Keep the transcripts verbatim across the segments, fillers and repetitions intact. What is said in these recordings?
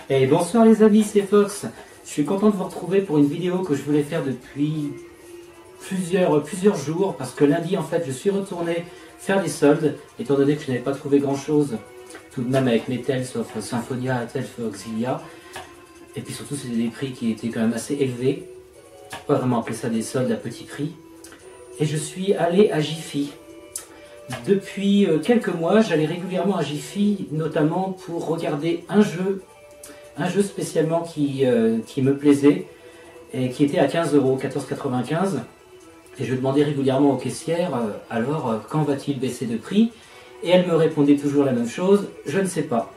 Et bonsoir les amis, c'est Fox. Je suis content de vous retrouver pour une vidéo que je voulais faire depuis plusieurs, plusieurs jours, parce que lundi en fait je suis retourné faire des soldes, étant donné que je n'avais pas trouvé grand chose tout de même avec mes Tales of Symphonia, Tales of Auxilia, et puis surtout c'était des prix qui étaient quand même assez élevés, pas vraiment appeler ça des soldes à petit prix, et je suis allé à Jiffy. Depuis quelques mois, j'allais régulièrement à Jiffy, notamment pour regarder un jeu, un jeu spécialement qui, euh, qui me plaisait, et qui était à quinze euros, quatorze quatre-vingt-quinze. Et je demandais régulièrement aux caissières, euh, alors euh, quand va-t-il baisser de prix? Et elle me répondait toujours la même chose, je ne sais pas.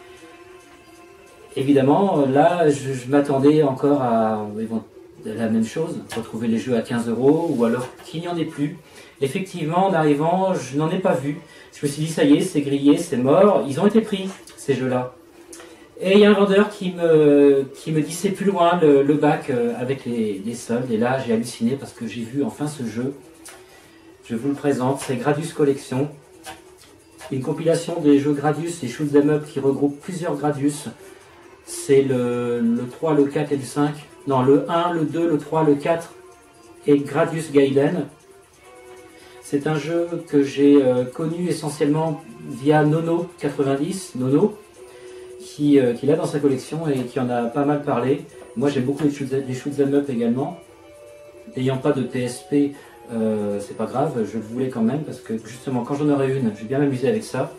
Évidemment, là, je, je m'attendais encore à, à la même chose, retrouver les jeux à quinze euros, ou alors qu'il n'y en ait plus. Effectivement, en arrivant, je n'en ai pas vu. Je me suis dit, ça y est, c'est grillé, c'est mort, ils ont été pris, ces jeux-là. Et il y a un vendeur qui me, qui me dit, c'est plus loin, le, le bac avec les, les soldes. Et là, j'ai halluciné parce que j'ai vu enfin ce jeu. Je vous le présente, c'est Gradius Collection. Une compilation des jeux Gradius et Shoot 'em Up qui regroupe plusieurs Gradius. C'est le, le trois, le quatre et le cinq. Non, le un, le deux, le trois, le quatre et Gradius Gaiden. C'est un jeu que j'ai euh, connu essentiellement via Nono quatre-vingt-dix, Nono, qui, euh, qui l'a dans sa collection et qui en a pas mal parlé. Moi j'aime beaucoup les shoot, les shoot 'em up également. N'ayant pas de P S P, euh, c'est pas grave, je le voulais quand même parce que justement quand j'en aurai une, je vais bien m'amuser avec ça.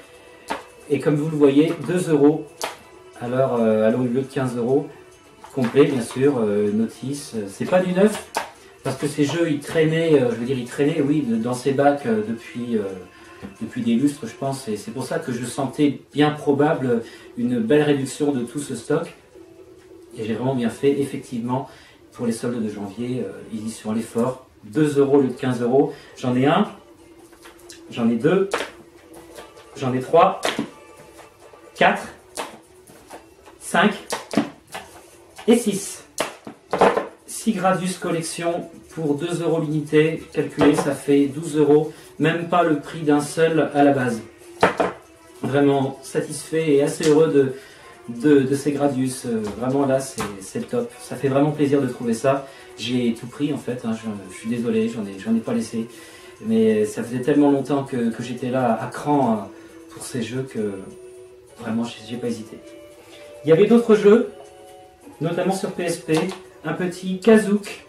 Et comme vous le voyez, deux euros, alors euh, à lieu de quinze euros, complet bien sûr, euh, notice, c'est pas du neuf. Parce que ces jeux, ils traînaient, euh, je veux dire, ils traînaient, oui, dans ces bacs euh, depuis, euh, depuis des lustres, je pense. Et c'est pour ça que je sentais bien probable une belle réduction de tout ce stock. Et j'ai vraiment bien fait, effectivement, pour les soldes de janvier, euh, ils y sont allés fort. deux euros au lieu de quinze euros. J'en ai un, j'en ai deux, j'en ai trois, quatre, cinq et six. six Gradius Collection pour deux euros l'unité, calculé ça fait douze euros, même pas le prix d'un seul à la base. Vraiment satisfait et assez heureux de, de, de ces Gradius, vraiment là c'est le top, ça fait vraiment plaisir de trouver ça. J'ai tout pris en fait, hein. je, je suis désolé, j'en ai, j'en ai pas laissé, mais ça faisait tellement longtemps que, que j'étais là à cran pour ces jeux que vraiment j'ai pas hésité. Il y avait d'autres jeux, notamment sur P S P. Un petit Kazook,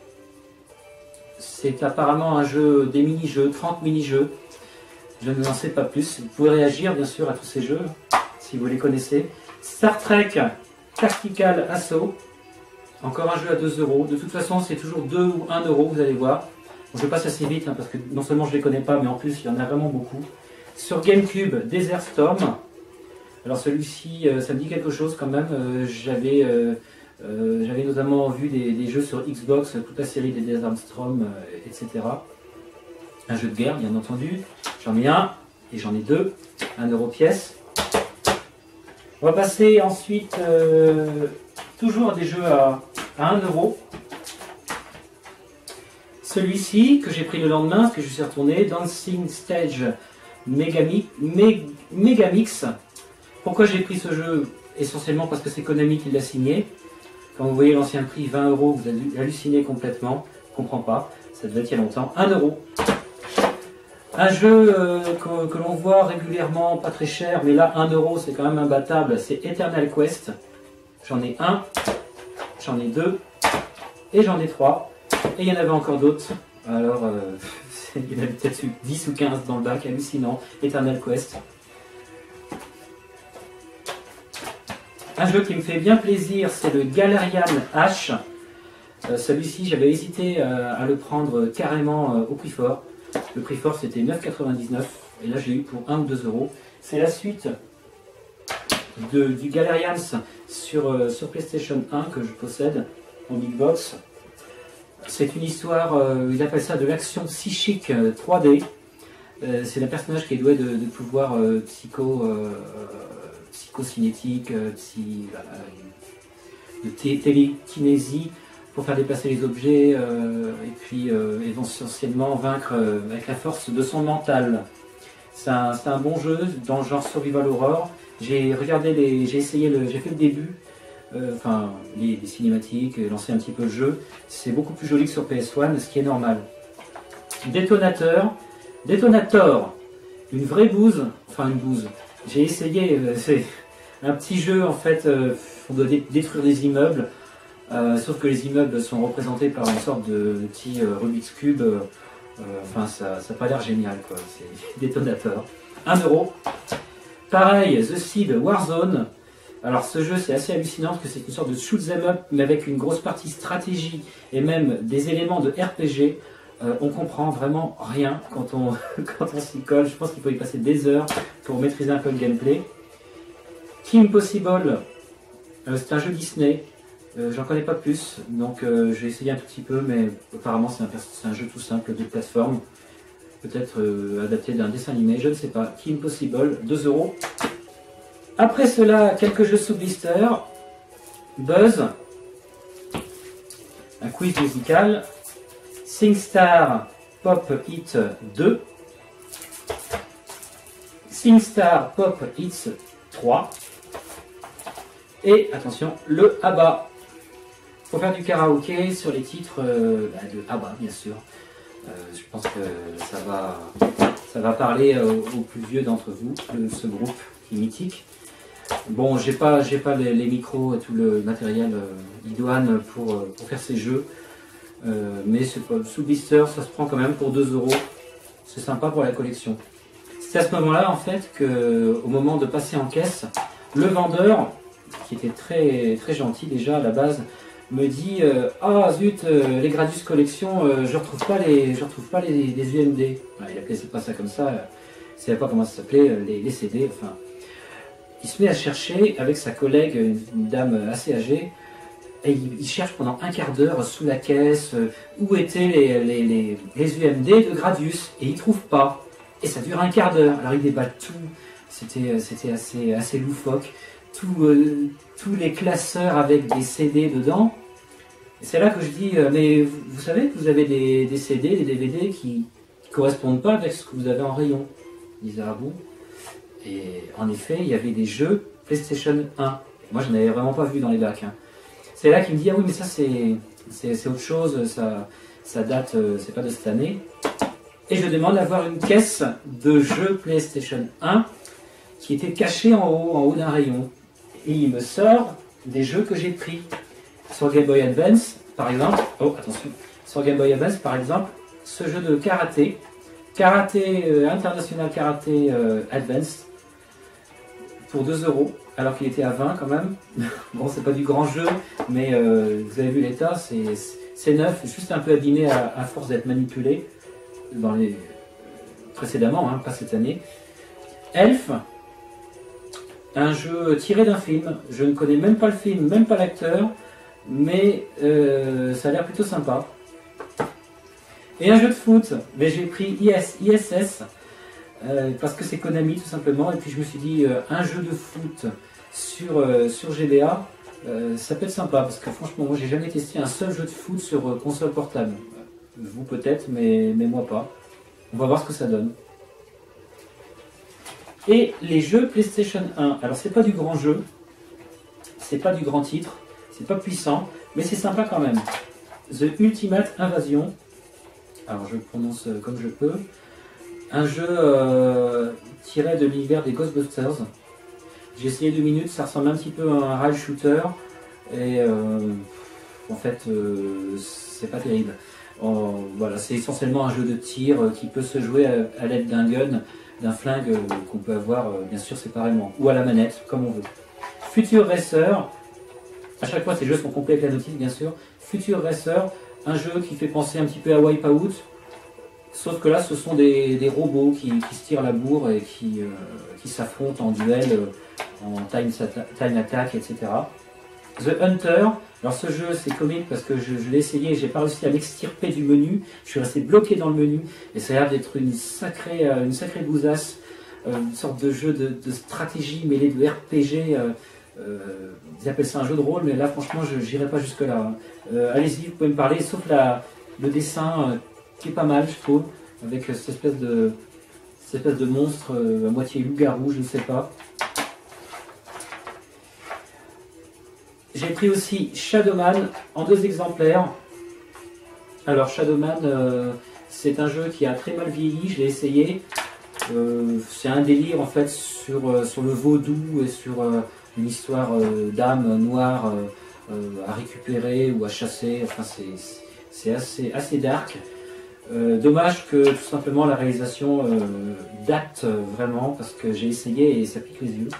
c'est apparemment un jeu, des mini-jeux, trente mini-jeux. Je ne n'en sais pas plus. Vous pouvez réagir bien sûr à tous ces jeux, si vous les connaissez. Star Trek Tactical Assault, encore un jeu à deux euros. De toute façon, c'est toujours deux ou un euro, vous allez voir. Bon, je passe assez vite, hein, parce que non seulement je ne les connais pas, mais en plus, il y en a vraiment beaucoup. Sur GameCube, Desert Storm. Alors celui-ci, euh, ça me dit quelque chose quand même. Euh, J'avais... Euh, Euh, J'avais notamment vu des, des jeux sur Xbox, toute la série des Desert Storm, euh, et cetera. Un jeu de guerre, bien entendu. J'en ai un et j'en ai deux, un euro pièce. On va passer ensuite euh, toujours à des jeux à, à un euro. Celui-ci que j'ai pris le lendemain, parce que je suis retourné, Dancing Stage Megami, Meg, Megamix. Pourquoi j'ai pris ce jeu? Essentiellement parce que c'est Konami qui l'a signé. Quand vous voyez l'ancien prix, vingt euros, vous allez halluciner complètement. Je ne comprends pas, ça devait être il y a longtemps. un euro. Un jeu euh, que, que l'on voit régulièrement, pas très cher, mais là, un euro, c'est quand même imbattable. C'est Eternal Quest. J'en ai un, j'en ai deux, et j'en ai trois. Et il y en avait encore d'autres. Alors, euh, il y en avait peut-être dix ou quinze dans le bac, hallucinant. Eternal Quest. Un jeu qui me fait bien plaisir, c'est le Galarian H. Euh, Celui-ci, j'avais hésité euh, à le prendre carrément euh, au prix fort. Le prix fort, c'était neuf quatre-vingt-dix-neuf. Et là, je l'ai eu pour un ou deux euros. C'est la suite de, du Galarians sur, euh, sur PlayStation un que je possède en Big Box. C'est une histoire, euh, ils appellent ça de l'action psychique euh, trois D. Euh, c'est un personnage qui est doué de, de pouvoirs euh, psycho... Euh, psychocinétique, euh, psy, voilà, de télékinésie pour faire déplacer les objets euh, et puis euh, essentiellement vaincre euh, avec la force de son mental. C'est un, un bon jeu dans le genre Survival Horror. J'ai regardé les, j'ai essayé le, j'ai fait le début, euh, enfin les, les cinématiques, lancé un petit peu le jeu. C'est beaucoup plus joli que sur P S un, ce qui est normal. Détonateur, Détonator, une vraie bouse, enfin une bouse. J'ai essayé, euh, c'est un petit jeu en fait, euh, on doit dé détruire des immeubles, euh, sauf que les immeubles sont représentés par une sorte de, de petit euh, Rubik's Cube. Euh, enfin, ça n'a pas l'air génial, quoi. C'est Détonateur. un euro. Pareil, The Seed Warzone. Alors ce jeu c'est assez hallucinant parce que c'est une sorte de shoot 'em up mais avec une grosse partie stratégie et même des éléments de R P G. Euh, on comprend vraiment rien quand on, quand on s'y colle. Je pense qu'il faut y passer des heures pour maîtriser un peu le gameplay. Kim Possible, euh, c'est un jeu Disney. Euh, J'en connais pas plus, donc euh, j'ai essayé un tout petit peu, mais apparemment c'est un, un jeu tout simple de plateforme. Peut-être euh, adapté d'un dessin animé, je ne sais pas. Kim Possible, deux euros. Après cela, quelques jeux sous blister. Buzz, un quiz musical. SingStar Pop Hit deux. SingStar Pop Hits trois. Et attention, le ABBA. Pour faire du karaoké sur les titres euh, bah, de ABBA, bien sûr. Euh, je pense que ça va, ça va parler euh, aux plus vieux d'entre vous, de ce groupe qui est mythique. Bon, j'ai pas, j'ai pas les, les micros et tout le matériel euh, idoine pour, euh, pour faire ces jeux. Euh, mais sous blister, ça se prend quand même pour deux euros. C'est sympa pour la collection. C'est à ce moment-là, en fait, que au moment de passer en caisse, le vendeur, qui était très, très gentil déjà à la base, me dit euh, ah zut, euh, les Gradius Collection, euh, je retrouve pas les, je retrouve pas les, les U M D. Enfin, il appelait pas ça comme ça, euh, il savait pas comment ça s'appelait, euh, les, les C D. Enfin, il se met à chercher avec sa collègue, une, une dame assez âgée. Et il, il cherche pendant un quart d'heure sous la caisse euh, où étaient les, les, les, les U M D de Gradius et il ne trouve pas. Et ça dure un quart d'heure. Alors il déballe tout. C'était c'était assez, assez loufoque. Tout, euh, tous les classeurs avec des C D dedans. Et c'est là que je dis, euh, mais vous, vous savez que vous avez des, des C D, des D V D qui ne correspondent pas avec ce que vous avez en rayon. Ils disent, ah bon. Et en effet, il y avait des jeux PlayStation un. Moi, je n'avais vraiment pas vu dans les bacs. Hein. C'est là qu'il me dit, ah oui, mais ça, c'est autre chose, ça, ça date, euh, c'est pas de cette année. Et je demande d'avoir une caisse de jeux PlayStation un qui était cachée en haut, en haut d'un rayon. Et il me sort des jeux que j'ai pris. Sur Game Boy Advance, par exemple, oh, attention, sur Game Boy Advance, par exemple, ce jeu de karaté, karaté euh, international karaté euh, Advance, pour deux euros, alors qu'il était à vingt quand même. Bon, c'est pas du grand jeu, mais euh, vous avez vu l'état, c'est neuf, juste un peu abîmé à, à force d'être manipulé dans les précédemment, hein, pas cette année. Elf, un jeu tiré d'un film. Je ne connais même pas le film, même pas l'acteur, mais euh, ça a l'air plutôt sympa. Et un jeu de foot, mais j'ai pris I S S. Euh, parce que c'est Konami tout simplement, et puis je me suis dit euh, un jeu de foot sur, euh, sur G B A, euh, ça peut être sympa, parce que franchement moi j'ai jamais testé un seul jeu de foot sur euh, console portable. Vous peut-être, mais, mais moi pas. On va voir ce que ça donne. Et les jeux PlayStation un, alors c'est pas du grand jeu, c'est pas du grand titre, c'est pas puissant, mais c'est sympa quand même. The Ultimate Invasion, alors je le prononce comme je peux. Un jeu euh, tiré de l'univers des Ghostbusters. J'ai essayé deux minutes, ça ressemble un petit peu à un rail shooter. Et euh, en fait, euh, c'est pas terrible. Oh, voilà, c'est essentiellement un jeu de tir euh, qui peut se jouer à, à l'aide d'un gun, d'un flingue euh, qu'on peut avoir euh, bien sûr séparément. Ou à la manette, comme on veut. Future Racer. À chaque fois, ces jeux sont complets avec la notice, bien sûr. Future Racer, un jeu qui fait penser un petit peu à Wipeout. Sauf que là, ce sont des, des robots qui, qui se tirent la bourre et qui, euh, qui s'affrontent en duel, euh, en time, time attack, et cetera. The Hunter, alors ce jeu c'est comique parce que je, je l'ai essayé et j'ai pas réussi à m'extirper du menu. Je suis resté bloqué dans le menu et ça a l'air d'être une sacrée, euh, une sacrée bousasse, euh, une sorte de jeu de, de stratégie mêlé de R P G. Euh, euh, ils appellent ça un jeu de rôle, mais là franchement je n'irai pas jusque là. Euh, Allez-y, vous pouvez me parler, sauf la, le dessin. Euh, qui est pas mal, je trouve, avec cette espèce de cette espèce de monstre euh, à moitié loup-garou, je ne sais pas. J'ai pris aussi Shadowman en deux exemplaires. Alors Shadowman, euh, c'est un jeu qui a très mal vieilli, je l'ai essayé. Euh, c'est un délire en fait sur, euh, sur le vaudou et sur euh, une histoire euh, d'âme noire euh, euh, à récupérer ou à chasser. Enfin, c'est assez, assez dark. Euh, dommage que tout simplement la réalisation euh, date euh, vraiment parce que j'ai essayé et ça pique les yeux.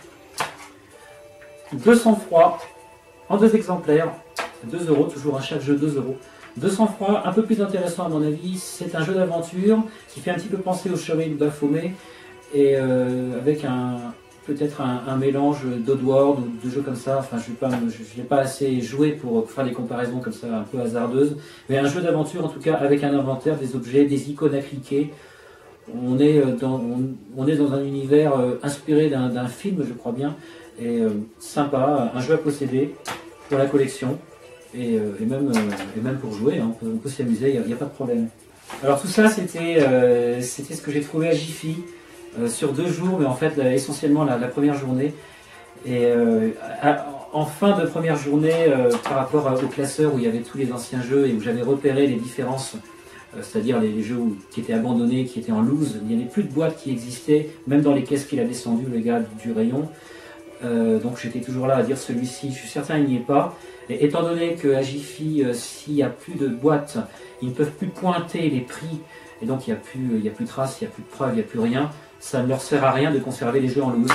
deux cents froid en deux exemplaires, deux euros, toujours à chaque jeu deux euros. deux cents froid, un peu plus intéressant à mon avis, c'est un jeu d'aventure qui fait un petit peu penser au Chevalier de Baphomet et euh, avec un peut-être un, un mélange d'Oddworld ou de jeux comme ça. Enfin, je n'ai pas assez joué pour faire des comparaisons comme ça un peu hasardeuses, mais un jeu d'aventure en tout cas avec un inventaire, des objets, des icônes à cliquer. On est dans, on, on est dans un univers euh, inspiré d'un film, je crois bien, et euh, sympa, un jeu à posséder pour la collection. Et, euh, et, même, euh, et même pour jouer, hein, on peut, peut s'y amuser, il n'y a, a pas de problème. Alors tout ça, c'était euh, c'était ce que j'ai trouvé à Jiffy euh, sur deux jours, mais en fait là, essentiellement la, la première journée. Et euh, à, en fin de première journée, euh, par rapport à, au classeur où il y avait tous les anciens jeux et où j'avais repéré les différences, euh, c'est-à-dire les, les jeux où, qui étaient abandonnés, qui étaient en loose, il n'y avait plus de boîtes qui existaient, même dans les caisses qu'il a descendues, le gars du rayon. Euh, donc j'étais toujours là à dire celui-ci, je suis certain il n'y est pas. Et étant donné qu'à Jiffy, euh, s'il n'y a plus de boîtes, ils ne peuvent plus pointer les prix, et donc il n'y a, plus, a plus de traces, il n'y a plus de preuves, il n'y a plus rien, ça ne leur sert à rien de conserver les jeux en loose.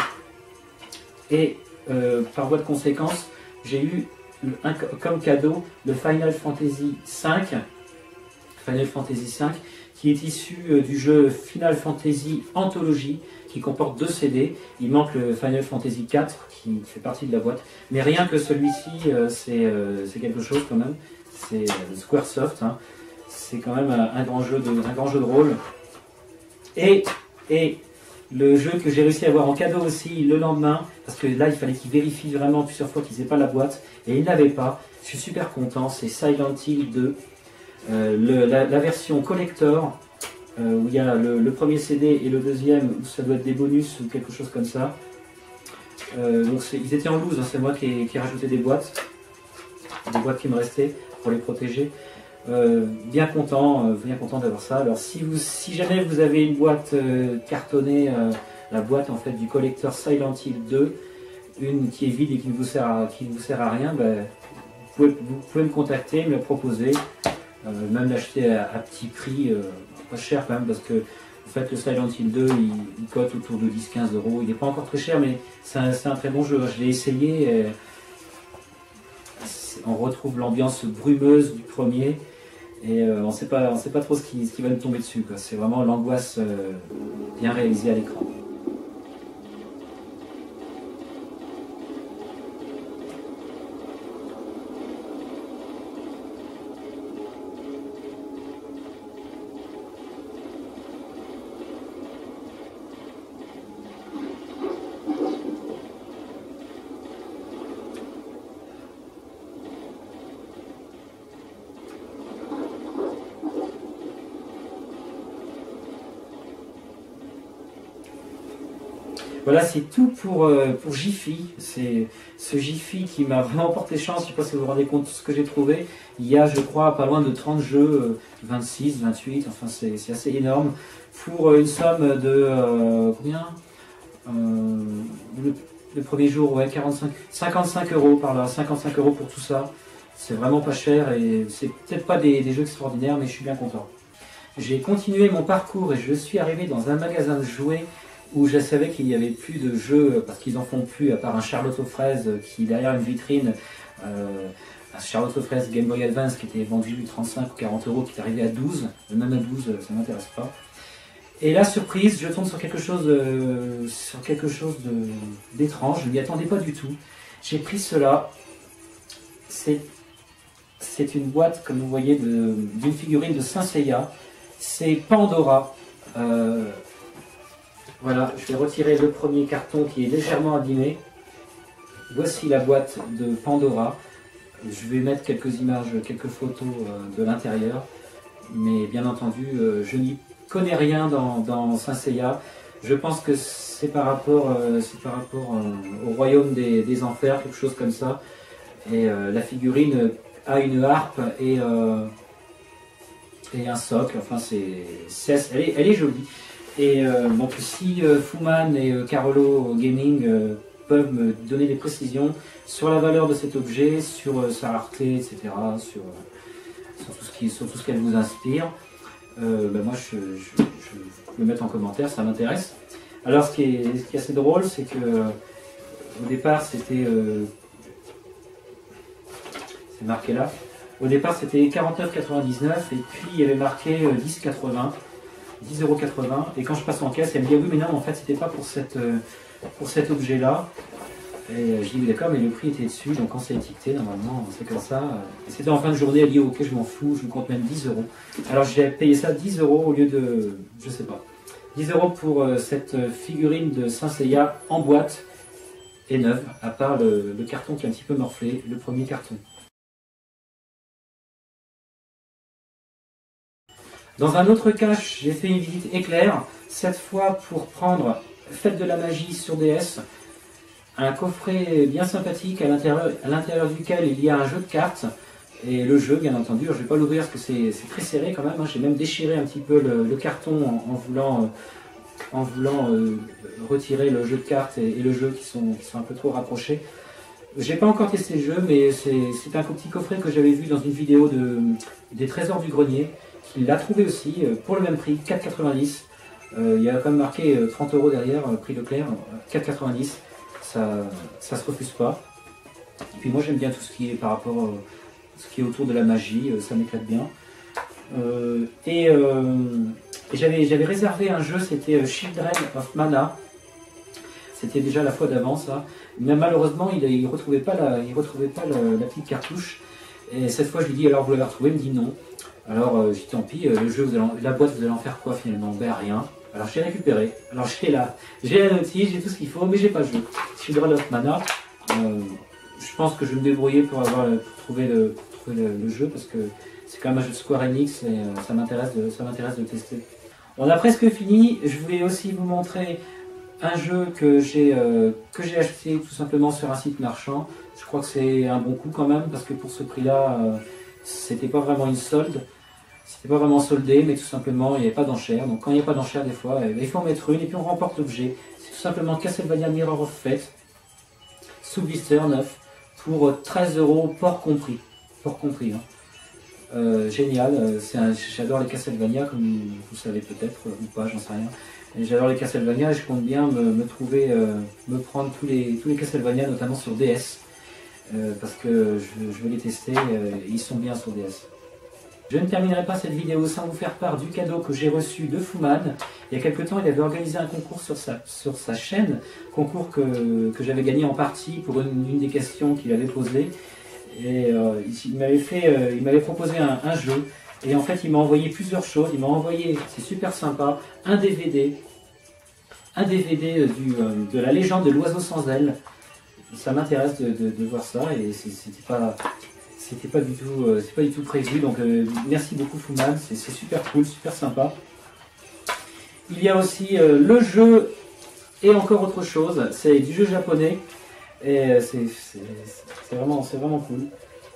Et euh, par voie de conséquence, j'ai eu un, comme cadeau le Final Fantasy cinq, Final Fantasy cinq, qui est issu euh, du jeu Final Fantasy Anthology, qui comporte deux C D. Il manque le Final Fantasy quatre qui fait partie de la boîte. Mais rien que celui-ci, euh, c'est euh, quelque chose quand même. C'est euh, Squaresoft. Hein. C'est quand même un, un, grand jeu de, un grand jeu de rôle. Et, et le jeu que j'ai réussi à avoir en cadeau aussi le lendemain, parce que là il fallait qu'il vérifie vraiment plusieurs fois qu'ils n'aient pas la boîte. Et il n'avait pas. Je suis super content. C'est Silent Hill deux. Euh, le, la, la version collector. Euh, où il y a le, le premier C D et le deuxième où ça doit être des bonus ou quelque chose comme ça. Euh, donc ils étaient en loose, hein, c'est moi qui ai, qui ai rajouté des boîtes, des boîtes qui me restaient pour les protéger. Euh, bien content, euh, bien content d'avoir ça. Alors si, vous, si jamais vous avez une boîte euh, cartonnée, euh, la boîte en fait du collecteur Silent Hill deux, une qui est vide et qui ne vous sert à, qui ne vous sert à rien, ben, vous, pouvez, vous pouvez me contacter, me la proposer, euh, même l'acheter à, à petit prix. Euh, pas cher quand même parce que en fait le Silent Hill deux il, il cote autour de dix à quinze euros, il n'est pas encore très cher mais c'est un, un très bon jeu, je l'ai essayé et on retrouve l'ambiance brumeuse du premier et euh, on sait pas, on sait pas trop ce qui, ce qui va nous tomber dessus, c'est vraiment l'angoisse euh, bien réalisée à l'écran. Voilà, c'est tout pour, euh, pour Jiffy. C'est ce Jiffy qui m'a vraiment porté chance. Je ne sais pas si vous vous rendez compte de ce que j'ai trouvé. Il y a, je crois, pas loin de trente jeux, euh, vingt-six, vingt-huit, enfin c'est assez énorme. Pour euh, une somme de euh, combien euh, le, le premier jour, ouais, quarante-cinq, cinquante-cinq euros par là, cinquante-cinq euros pour tout ça. C'est vraiment pas cher et c'est peut-être pas des, des jeux extraordinaires, mais je suis bien content. J'ai continué mon parcours et je suis arrivé dans un magasin de jouets où je savais qu'il n'y avait plus de jeux, parce qu'ils n'en font plus, à part un Charlotte aux fraises qui, derrière une vitrine, euh, un Charlotte aux fraises Game Boy Advance qui était vendu trente-cinq ou quarante euros, qui est arrivé à douze, même à douze, ça ne m'intéresse pas. Et là, surprise, je tombe sur quelque chose, euh, sur quelque chose d'étrange, je ne m'y attendais pas du tout. J'ai pris cela, c'est une boîte, comme vous voyez, d'une figurine de Saint Seiya, c'est Pandora. Euh, Voilà, je vais retirer le premier carton qui est légèrement abîmé. Voici la boîte de Pandora. Je vais mettre quelques images, quelques photos de l'intérieur. Mais bien entendu, je n'y connais rien dans, dans Saint Seiya. Je pense que c'est par rapport, euh, c'est par rapport euh, au royaume des, des enfers, quelque chose comme ça. Et euh, la figurine a une harpe et, euh, et un socle. Enfin, c'est, elle, est, elle est jolie. Et euh, donc, si euh, Fuman et euh, Carolo Gaming euh, peuvent me donner des précisions sur la valeur de cet objet, sur euh, sa rareté, et cetera, sur, euh, sur tout ce qui, sur tout ce qu'elle vous inspire, euh, ben moi, je, je, je peux le mettre en commentaire, ça m'intéresse. Alors, ce qui est, ce qui est assez drôle, c'est que euh, au départ, c'était euh, c'est marqué là. Au départ, c'était quarante-neuf quatre-vingt-dix-neuf et puis il y avait marqué euh, dix quatre-vingts. dix euros quatre-vingts, et quand je passe en caisse, elle me dit ah oui mais non en fait c'était pas pour, cette, euh, pour cet objet là, et je dis oui d'accord mais le prix était dessus, donc quand c'est étiqueté normalement c'est comme ça, et c'était en fin de journée, elle dit ok je m'en fous, je vous compte même dix euros, alors j'ai payé ça dix euros au lieu de, je sais pas, dix euros pour euh, cette figurine de Saint Seiya en boîte et neuve, à part le, le carton qui est un petit peu morflé, le premier carton. Dans un autre cache, j'ai fait une visite éclair, cette fois pour prendre Fête de la magie sur D S, un coffret bien sympathique à l'intérieur duquel il y a un jeu de cartes, et le jeu bien entendu, je ne vais pas l'ouvrir parce que c'est très serré quand même, hein. J'ai même déchiré un petit peu le, le carton en, en voulant, euh, en voulant euh, retirer le jeu de cartes et, et le jeu qui sont, qui sont un peu trop rapprochés. J'ai pas encore testé le jeu, mais c'est un petit coffret que j'avais vu dans une vidéo de, des Trésors du Grenier. Il l'a trouvé aussi pour le même prix, quatre quatre-vingt-dix. Euh, il y a quand même marqué trente euros derrière, prix Leclerc, quatre quatre-vingt-dix. Ça ça se refuse pas. Et puis moi j'aime bien tout ce qui est par rapport à ce qui est autour de la magie, ça m'éclate bien. Euh, et euh, et j'avais réservé un jeu, c'était Children of Mana. C'était déjà la fois d'avant ça. Mais malheureusement il ne retrouvait pas, la, il retrouvait pas la, la petite cartouche. Et cette fois je lui dis alors vous l'avez retrouvé, il me dit non. Alors euh, j'ai dit tant pis, euh, le jeu, vous allez en, la boîte, vous allez en faire quoi finalement? Ben rien. Alors j'ai récupéré. Alors j'ai la, j'ai la notice, j'ai tout ce qu'il faut, mais j'ai pas le jeu. Children of Mana. Euh, je pense que je vais me débrouiller pour avoir, pour trouver le, pour trouver le, le jeu parce que c'est quand même un jeu de Square Enix et euh, ça m'intéresse de, ça m'intéresse de le tester. On a presque fini. Je voulais aussi vous montrer un jeu que j'ai euh, que j'ai acheté tout simplement sur un site marchand. Je crois que c'est un bon coup quand même parce que pour ce prix-là, euh, c'était pas vraiment une solde. C'était pas vraiment soldé, mais tout simplement, il n'y avait pas d'enchère. Donc quand il n'y a pas d'enchère, des fois, il faut en mettre une et puis on remporte l'objet. C'est tout simplement Castlevania Mirror of Fate, sous blister neuf, pour treize euros, port compris. Port compris. Hein. Euh, génial, j'adore les Castlevania, comme vous savez peut-être, ou pas, j'en sais rien. J'adore les Castlevania et je compte bien me, me trouver, euh, me prendre tous les, tous les Castlevania, notamment sur D S. Euh, parce que je, je veux les tester, euh, ils sont bien sur D S. Je ne terminerai pas cette vidéo sans vous faire part du cadeau que j'ai reçu de Fuman. Il y a quelque temps, il avait organisé un concours sur sa, sur sa chaîne, concours que, que j'avais gagné en partie pour une, une des questions qu'il avait posées. Et euh, il m'avait fait, euh, il m'avait proposé un, un jeu. Et en fait, il m'a envoyé plusieurs choses. Il m'a envoyé, c'est super sympa, un D V D, un D V D du, euh, de la légende de l'oiseau sans aile. Ça m'intéresse de, de, de voir ça et c'était pas. C'était pas du tout, euh, c'est pas du tout prévu, donc euh, merci beaucoup Fuman, c'est super cool, super sympa. Il y a aussi euh, le jeu et encore autre chose, c'est du jeu japonais et euh, c'est vraiment, c'est vraiment cool.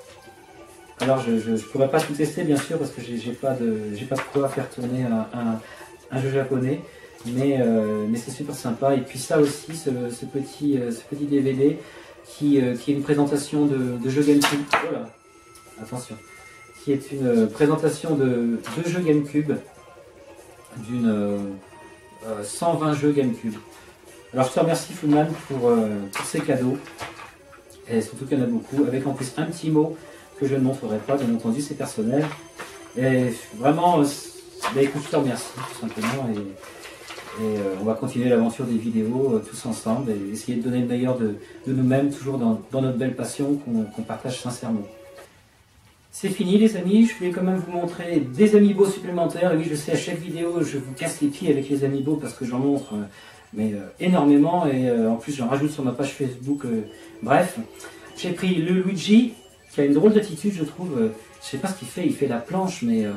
Alors je, je, je pourrais pas tout tester bien sûr parce que j'ai pas de, j'ai pas de quoi faire tourner un, un, un jeu japonais, mais euh, mais c'est super sympa. Et puis ça aussi, ce, ce petit, euh, ce petit D V D qui, euh, qui est une présentation de, de jeux GameCube. Voilà. Attention, qui est une présentation de deux jeux GameCube, d'une euh, cent vingt jeux GameCube. Alors je te remercie Fuman pour, euh, pour ces cadeaux, et surtout qu'il y en a beaucoup, avec en plus un petit mot que je ne montrerai pas, bien entendu c'est personnel. Et vraiment, bah, écoute, je te remercie tout simplement, et, et euh, on va continuer l'aventure des vidéos euh, tous ensemble, et essayer de donner le meilleur de, de nous-mêmes, toujours dans, dans notre belle passion qu'on qu'on partage sincèrement. C'est fini les amis, je voulais quand même vous montrer des amiibo supplémentaires. Et oui, je sais, à chaque vidéo, je vous casse les pieds avec les amiibo parce que j'en montre euh, mais, euh, énormément. Et euh, en plus, j'en rajoute sur ma page Facebook. Euh, bref, j'ai pris le Luigi, qui a une drôle d'attitude, je trouve. Euh, je sais pas ce qu'il fait, il fait la planche, mais euh,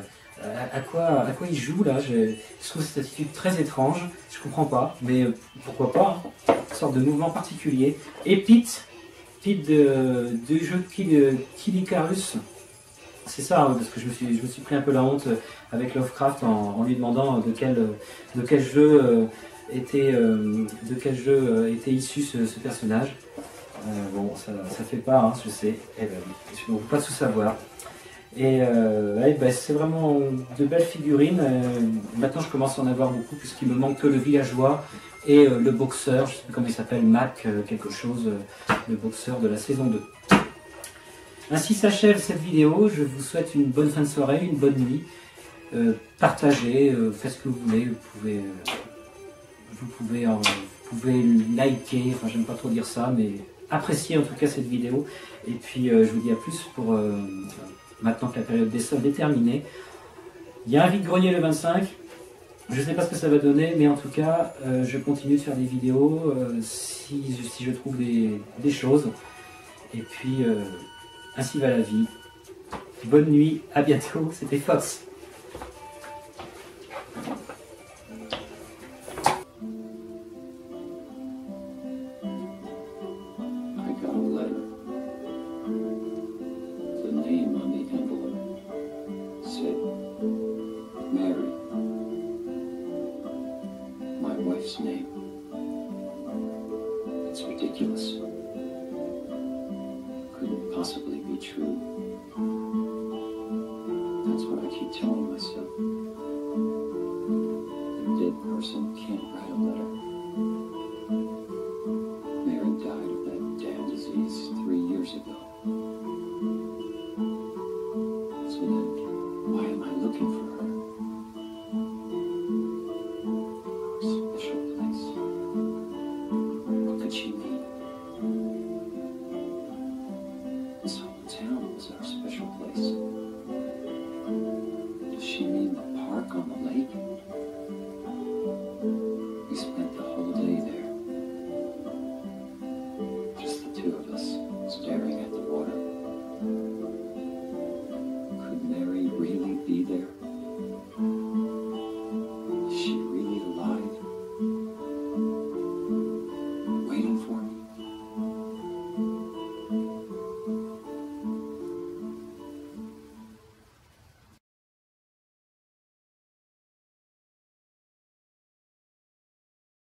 à, à quoi, à quoi il joue là. Je, je trouve cette attitude très étrange. Je comprends pas, mais euh, pourquoi pas. Hein. Une sorte de mouvement particulier. Et Pete, Pete de, du jeu Kid, Kid Icarus. C'est ça, hein, parce que je me, suis, je me suis pris un peu la honte avec Lovecraft en, en lui demandant de quel, de quel jeu euh, était, euh, de quel jeu euh, était issu ce, ce personnage. Euh, bon, ça, ça fait pas, hein, je sais. Eh ben, je ne peux pas tout savoir. Et euh, ouais, ben, c'est vraiment de belles figurines. Euh, maintenant, je commence à en avoir beaucoup, puisqu'il me manque que le villageois et euh, le boxeur. Je ne sais plus comment il s'appelle, Mac, euh, quelque chose, euh, le boxeur de la saison deux. Ainsi s'achève cette vidéo. Je vous souhaite une bonne fin de soirée, une bonne nuit. Euh, partagez, euh, faites ce que vous voulez. Vous pouvez, euh, vous pouvez, euh, vous pouvez liker. Enfin, j'aime pas trop dire ça, mais appréciez en tout cas cette vidéo. Et puis, euh, je vous dis à plus pour euh, maintenant que la période des soldes est terminée. Il y a un vide-grenier le vingt-cinq. Je ne sais pas ce que ça va donner, mais en tout cas, euh, je continue de faire des vidéos euh, si, si je trouve des, des choses. Et puis. Euh, Ainsi va la vie. Bonne nuit, à bientôt, c'était Fox. I got a letter. The name on the envelope said Mary. My wife's name. It's ridiculous. Couldn't possibly be true. That's what I keep telling myself. A dead person can't write a letter.